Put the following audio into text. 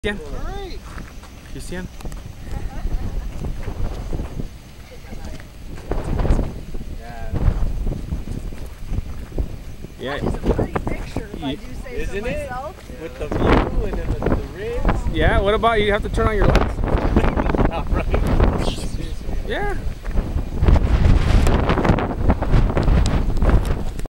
Great. Christian? Yeah. That is a pretty picture, if I do say so myself. With the view and then the rigs. Yeah, what about you have to turn on your lights? Not right.